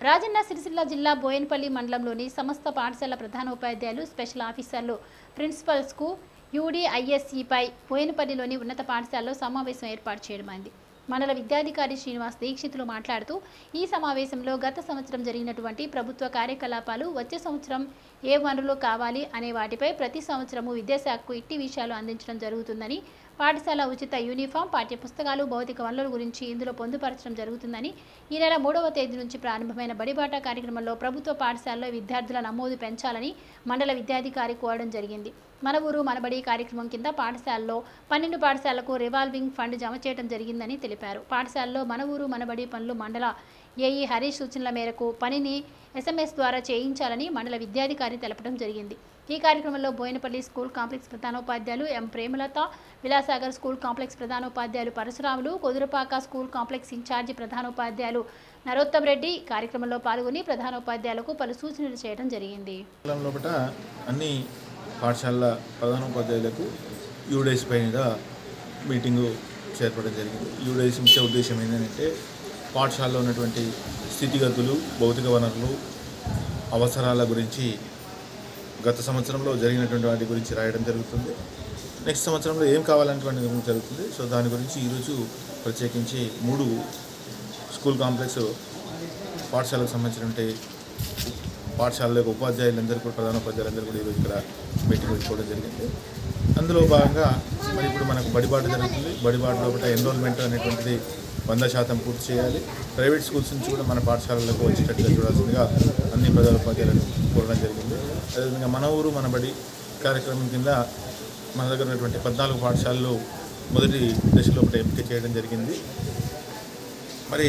రాజన్న సిరిసిల్ల జిల్లా బోయనపల్లి మండలంలోని సమస్త పాఠశాల ప్రధానోపాధ్యాయులు, స్పెషల్ ఆఫీసర్లు, ప్రిన్సిపల్స్కు యూడీఐఎస్ఈపై బోయనపల్లిలోని ఉన్నత పాఠశాలలో సమావేశం ఏర్పాటు చేయడమైంది. మండల విద్యాధికారి శ్రీనివాస్ దీక్షితులు మాట్లాడుతూ, ఈ సమావేశంలో గత సంవత్సరం జరిగినటువంటి ప్రభుత్వ కార్యకలాపాలు, వచ్చే సంవత్సరం ఏ వనరులు కావాలి అనే వాటిపై ప్రతి సంవత్సరము విద్యాశాఖకు ఇట్టి విషయాలు అందించడం జరుగుతుందని, పాఠశాల ఉచిత యూనిఫామ్, పాఠ్యపుస్తకాలు, భౌతిక వనరుల గురించి ఇందులో పొందుపరచడం జరుగుతుందని, ఈ నెల 3వ తేదీ నుంచి ప్రారంభమైన బడిబాట కార్యక్రమంలో ప్రభుత్వ పాఠశాలలో విద్యార్థుల నమోదు పెంచాలని మండల విద్యాధికారి కోరడం జరిగింది. మన ఊరు మనబడి కార్యక్రమం కింద పాఠశాలలో 12 పాఠశాలకు రివాల్వింగ్ ఫండ్ జమ చేయడం జరిగిందని తెలిపారు. పాఠశాలలో మన ఊరు మనబడి పనులు మండల ఏఈ హరీష్ సూచనల మేరకు పనిని SMS ద్వారా చేయించాలని మండల విద్యాధికారి తెలపడం జరిగింది. ఈ కార్యక్రమంలో బోయనపల్లి స్కూల్ కాంప్లెక్స్ ప్రధానోపాధ్యాయులు M Premalatha, Vilasagar school complex ప్రధానోపాధ్యాయులు పరశురాములు, కొదురుపాక స్కూల్ కాంప్లెక్స్ ఇన్ఛార్జి ప్రధానోపాధ్యాయులు నరోత్తం రెడ్డి కార్యక్రమంలో పాల్గొని ప్రధానోపాధ్యాయులకు పలు సూచనలు చేయడం జరిగింది. అన్ని పాఠశాలల ప్రధానోపాధ్యాయులకు యూడేస్ పైన మీటింగు చేపట్టడం జరిగింది. యూడేస్ ముఖ్య ఉద్దేశం ఏంటంటే పాఠశాలలో ఉన్నటువంటి స్థితిగతులు, భౌతిక వనరులు, అవసరాల గురించి గత సంవత్సరంలో జరిగినటువంటి వాటి గురించి రాయడం జరుగుతుంది. నెక్స్ట్ సంవత్సరంలో ఏం కావాలనేటువంటి జరుగుతుంది. సో దాని గురించి ఈరోజు ప్రత్యేకించి 3 స్కూల్ కాంప్లెక్స్ పాఠశాలకు సంబంధించినటువంటి పాఠశాలలో ఉపాధ్యాయులందరూ కూడా ప్రధానోపాధ్యాయులందరూ కూడా ఈరోజు ఇక్కడ మీటింగ్ పెట్టుకోవడం జరిగింది. అందులో భాగంగా మరి ఇప్పుడు మనకు బడిబాట జరుగుతుంది. బడిబాట లోపల ఎన్రోల్మెంట్ అనేటువంటిది 100% పూర్తి చేయాలి. ప్రైవేట్ స్కూల్స్ నుంచి కూడా మన పాఠశాలలకు వచ్చేటట్టుగా చూడాల్సిందిగా అన్ని ప్రధానోపాధ్యాయులను కోరడం జరిగింది. అదేవిధంగా మన ఊరు మన బడి కార్యక్రమం కింద మన దగ్గర ఉన్నటువంటి 14 పాఠశాలలు మొదటి దశలో ఎంపిక చేయడం జరిగింది. మరి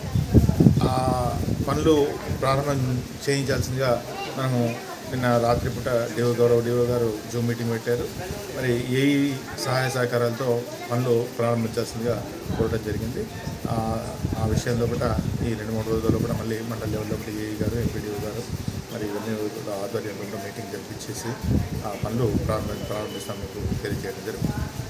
ఆ పనులు ప్రారంభం చేయించాల్సిందిగా మనము నిన్న రాత్రిపూట గౌరవ డిఓ గారు జూమ్ మీటింగ్ పెట్టారు. మరి ఏ సహాయ సహకారాలతో పనులు ప్రారంభించాల్సిందిగా కోరడం జరిగింది. ఆ విషయంలో కూడా ఈ 2-3 రోజుల్లో కూడా మళ్ళీ మండల లెవెల్లో ఏఈ గారు, ఎంపీడీఓ గారు మరి ఇవన్నీ ఆధ్వర్యంలో మీటింగ్ జరిపించేసి ఆ పనులు ప్రారంభిస్తామని తెలియజేయడం జరుగుతుంది.